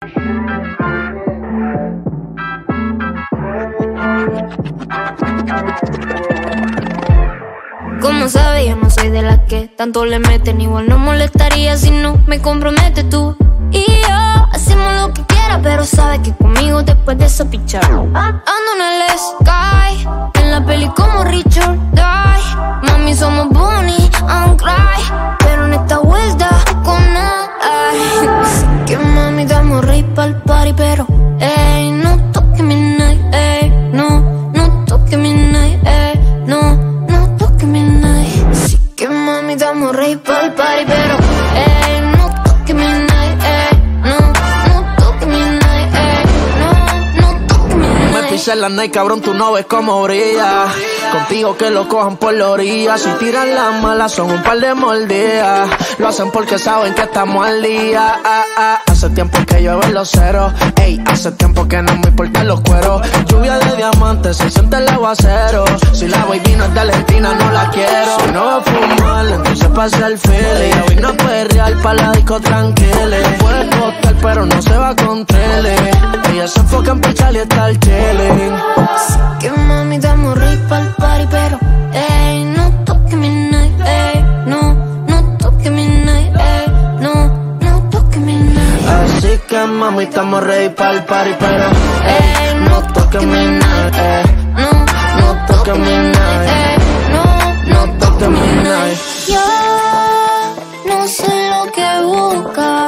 Como sabes, yo no soy de las que tanto le meten. Igual no molestaría si no me comprometes tú y yo. Hacemos lo que quieras, pero sabes que conmigo después de eso pichar. Ando en el sky, en la peli como Richard Die. Mami, somos Bonnie and Clyde, pero en esta vuelta con nada. Así que mami, damos rey pa'l party, pero ey, no toques mi night, ey, no, no toques mi night, ey, no, no toques mi night. Así que mami, damos rey pa'l party, pero ey, no toques mi night, ey, no, no toques mi night, ey, no, no toques mi night. Me pisé la night, cabrón, tú no ves cómo brilla. Contigo que lo cojan por la orilla. Si tiran las malas son un par de mordidas. Lo hacen porque saben que estamos al día. Hace tiempo que llueven los ceros. Ey, hace tiempo que no me importan los cueros. Lluvia de diamantes, se siente el aguacero. Si la baby no es de Argentina, no la quiero. Si no va a fumar, entonces pasa el feeling. Ella vino a perrear pa' la disco tranquila. Puede costar, pero no se va con tele. Ella se enfoca en pichar y estar chilling. Así que mami, damos rey pa'l party, pero ey, no toques mi night, ey, no, no toques mi night, ey, no, no toques mi night. Así que mami, estamos ready pa'l party, pero ey, no toques mi night, ey, no, no toques mi night, ey, no, no toques mi night. Yo no sé lo que busca,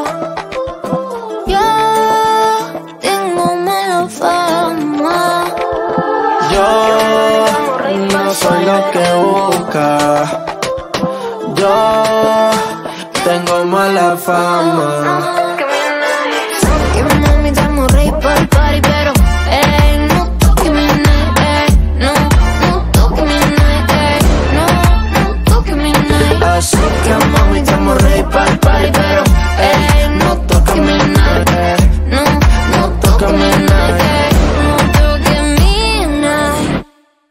yo tengo mala fama. Yo no soy lo que busca. Yo tengo mala fama. Que mami, damos rey pa'l party, pero ey, no toques mi night, ey, no, no toques mi night, ey, no, no toques mi night. Así que mami, damos rey pa'l party, pero ey, no toques mi night, ey, No, no toques mi night. no toques mi night.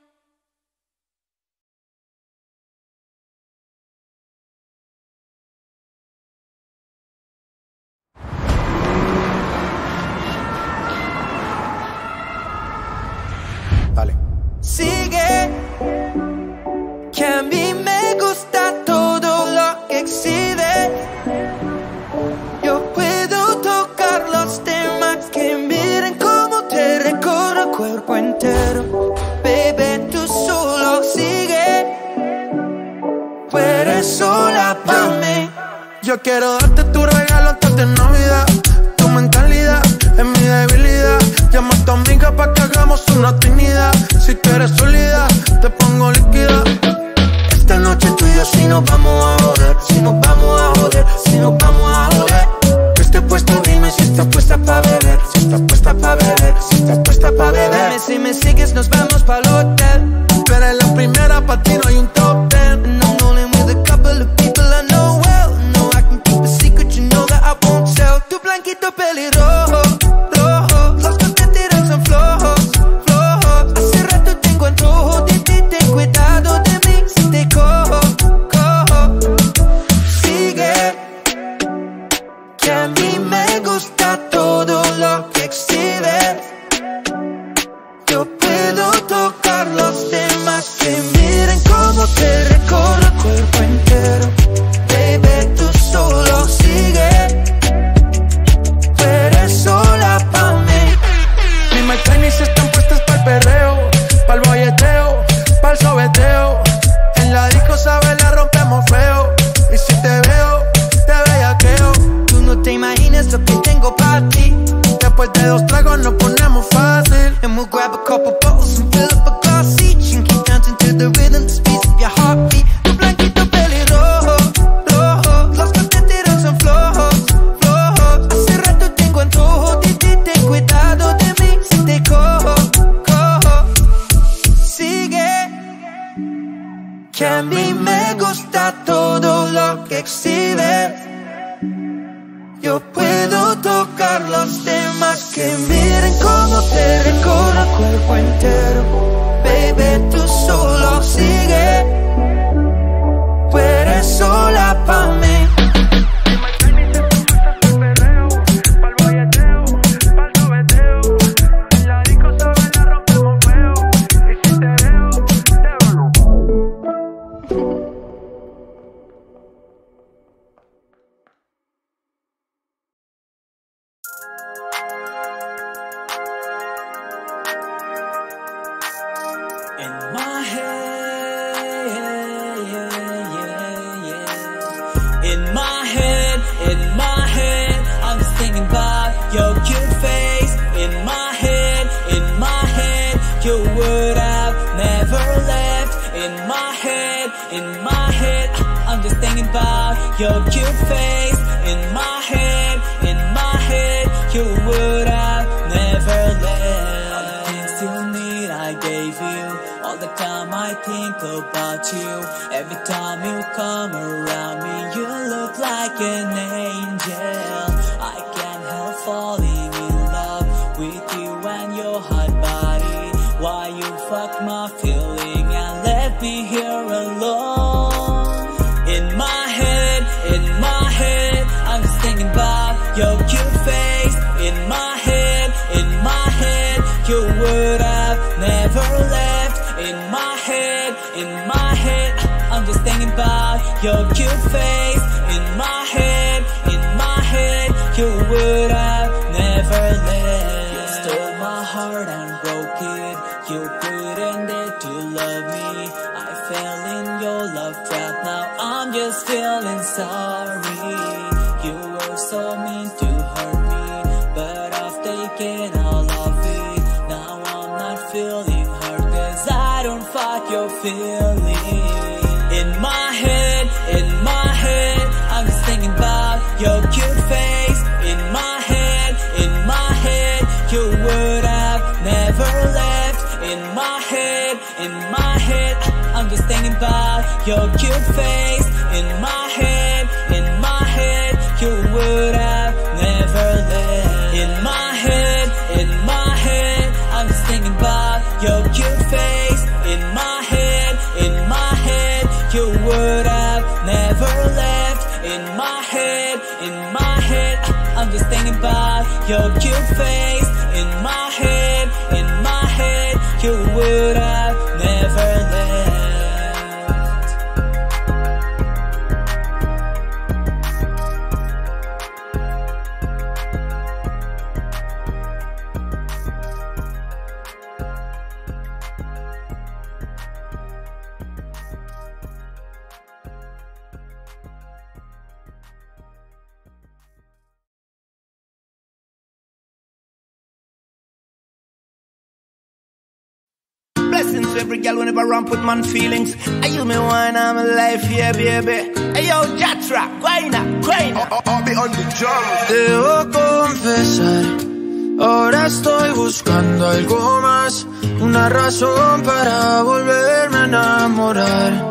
Dale. Sigue, que a mí me gusta todo lo que exhibe. Yo puedo tocar los temas que miren cómo te recorro el cuerpo entero. Baby, tú solo sigue, tú eres sola pa' mí. Yo quiero darte tu regalo antes de Navidad. Tu mentalidad es mi debilidad. Llama a tu amiga pa' que hagamos una trinidad. Si tú eres sólida, te pongo líquida. Esta noche tú y yo si nos vamos a joder. Si nos vamos a joder, si nos vamos a joder. Yo estoy puesto, dime si estás puesta pa' beber. Si estás puesta pa' beber, si estás puesta pa' beber. Dime si me sigues, nos vamos pa'l hotel. Tú eres la primera, pa' ti no hay un top ten. And I'm rolling with a couple of people I know well. No, I can keep a secret, you know that I won't tell. Tu blanquito pelirrojo, rojo. Los que te tiran son flojos, flojos. Hace rato tengo antojo de ti, ten cuidado de mí si te cojo, cojo. Sigue, que a mí me gusta todo lo que exhibes. Yo puedo tocar los temas que miren cómo te recorro el cuerpo entero. Baby, tú solo sigue, tú eres sola pa' mí. Mis tenis están puestas pa'l perreo, pa'l bolleteo, pa'l sobeteo. En la disco, sabes, la rompemos feo. Y si te veo, te bellaqueo. Tú no te imaginas lo que tengo pa' ti. Después de 2 tragos nos ponemos fácil. And we'll grab a couple bottles and fill up a glass each. And keep dancing to the rhythm, the speed of your heartbeat. Tu blanquito pelirrojo, rojo. Los que te tiran son flojos, flojos. Hace rato tengo antojo de ti, ten cuidado de mí si te cojo, cojo. Sigue, que a mí me gusta todo lo que exhibes. Yo puedo tocar los temas que miren cómo te recorro el cuerpo In my head, in my head, I'm just thinking about your cute face. In my head, you would have never left. In my head, I'm just thinking about your cute face. In my head, you would have never left. All the things you need, I gave you. All the time I think about you. Every time you come around me, you look like an angel. I can't help falling in love with you and your hot body. Why you fuck my feeling and left me here alone? In my head, I'm just thinking about your cute face. In my head, you would have never left. In my head, I'm just thinking about your cute face. In my head, you would have never left. You stole my heart and broke it. You couldn't dare to love me. I fell in your love trap, now I'm just feeling sorry. You were so mean to hurt me, but I've taken all of it. Now I'm not feeling hurt, cause I don't fuck your feelings. In my head, I'm just thinking about your cute face. In my head, you would have never left. In my head, I'm just thinking about your cute face. In my head, you would have never left. In my head, I'm just thinking about your cute face. In my head, you would have never left. In my head, I'm just thinking about your cute face. In my head, you would have never left. Blessings to every girl whenever ramp with man feelings. Are you me one, I'm alive, yeah, baby. Hey yo, Jatra, Guayna. I'll be on the drum. Debo confesar, ahora estoy buscando algo más, una razón para volverme a enamorar.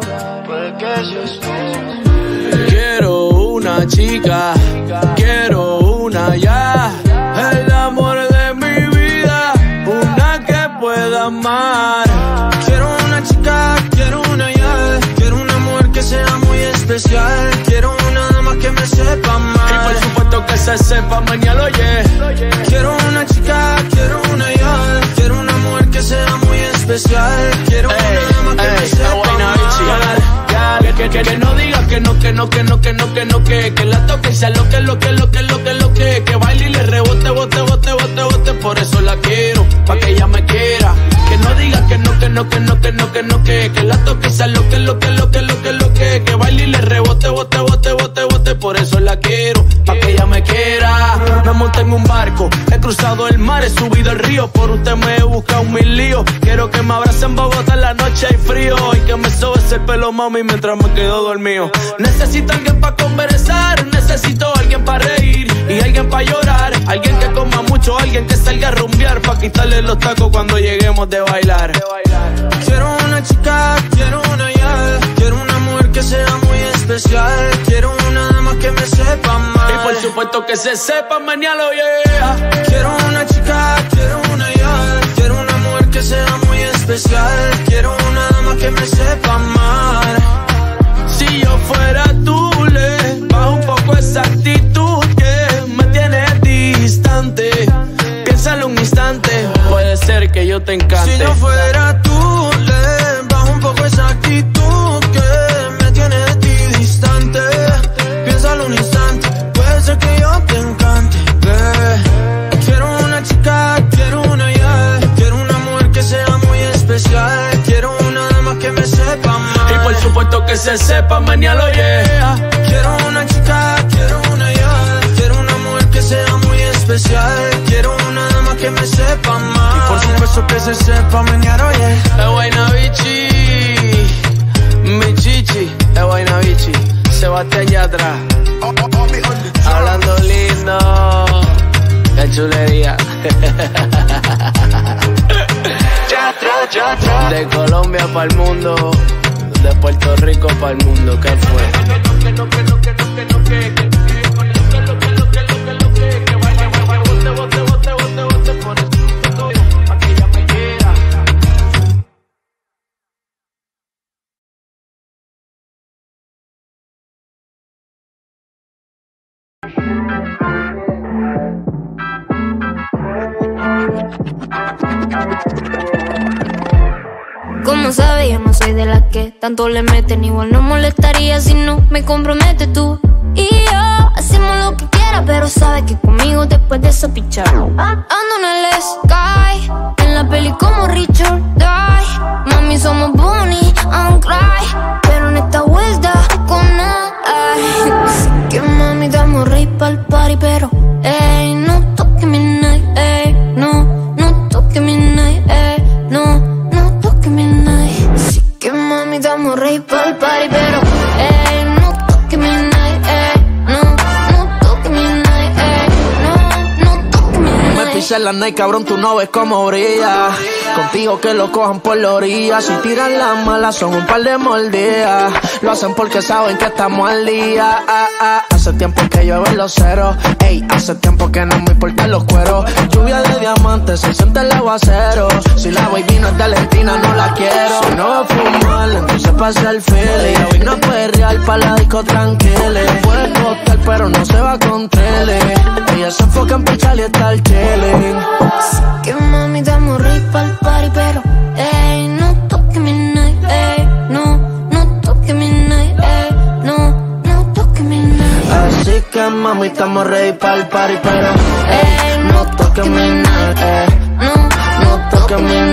Quiero una chica, quiero una ya, el amor de mi vida, una que pueda amar. Quiero una chica, quiero una ya, quiero una mujer que sea muy especial, quiero una dama que me sepa amar. Y por supuesto que se sepa mañana, oye. Quiero una chica, quiero una ya, quiero una mujer que sea muy especial, quiero una dama que me sepa amar. Que no diga que no, que la toque y sea lo que baile y le rebote, bote, por eso la quiero, pa' que ella me quiera. Que no diga que no, que la toque y sea lo que baile y le rebote, bote, por eso la quiero, pa' que ella me quiera. Me monté en un barco, he cruzado el mar, he subido el río, por usted me he buscado 1000 líos. Quiero que me abrace en Bogotá en la noche hay frío, y que me sobe el pelo, mami, mientras me quedo dormido. Necesito alguien pa' conversar, necesito alguien pa' reír y alguien pa' llorar, alguien que coma mucho, alguien que salga a rumbear, pa' quitarle los tacos cuando lleguemos de bailar. Quiero una chica, quiero una ya, quiero una mujer que sea muy especial, quiero una dama que me sepa amar. Y por supuesto que se sepa mañana, yeah. Quiero una chica, quiero una ya, quiero una mujer que sea muy especial, quiero una dama que me sepa amar. Si yo fuera tú, le bajo un poco esa actitud que me tiene distante. Piénsalo un instante, puede ser que yo te encante. Si yo fuera tú, le bajo un poco esa actitud que me tiene de ti distante. Piénsalo un instante, puede ser que yo te encante, que se sepa, mañana yeah. Quiero una chica, quiero una ya. Quiero una mujer que sea muy especial. Quiero una dama que me sepa más. Y por supuesto que se sepa, mañana oye. Guaynabichi, mi chichi, Guaynabichi, Sebastián Yatra, hablando lindo, qué chulería. De Colombia para el mundo, de Puerto Rico para el mundo, ¿qué fue? Como sabes, yo no soy de las que tanto le meten. Igual no molestaría si no me comprometes tú. Y yo, hacemos lo que quieras, pero sabes que conmigo después de eso pichar. Ando en el sky, en la peli como Richard Die. Mami, somos Bonnie and Clyde, pero en esta vuelta con ay. Que mami, damos rey pa'l party, pero ey, no toque mi night, ey, no, no toque mi night, ey, no. Que mami, damos rey pa'l party, pero no toque mi night, no toque mi night, no toque mi night. Me pisé la night, cabrón, tú no ves cómo brilla. Contigo que lo cojan por la orilla. Si tiran las malas son un par de mordidas. Lo hacen porque saben que estamos al día. Hace tiempo que llueven los ceros. Ey, hace tiempo que no me importan los cueros. Lluvia de diamantes, se siente el aguacero. Si la baby no es de Argentina, no la quiero. Si no va a fumar, entonces pasa el feeling. Hoy no puede real pa' la disco tranquila. Puede costar, pero no se va con tele. Ella se enfoca en pichar y estar chilling. Que mami, damos rey pa'l party, pero ey, no toque mi night, ey, no toque mi night, ey, no toque mi night. Así que mami, estamos ready pa'l party, pero ey, no toque mi night, ey, no toque mi